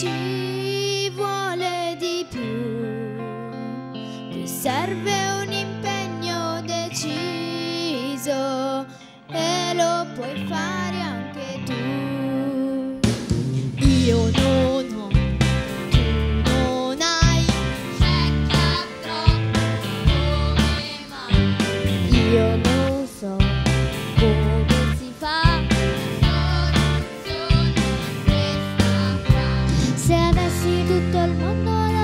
ci vuole di più. Qui serve un impegno deciso e lo puoi fare anche tu. Io non ho, tu non hai, cerca troppo come mai. Io lo so come si fa, la soluzione è questa qua. Se avessi tutto il mondo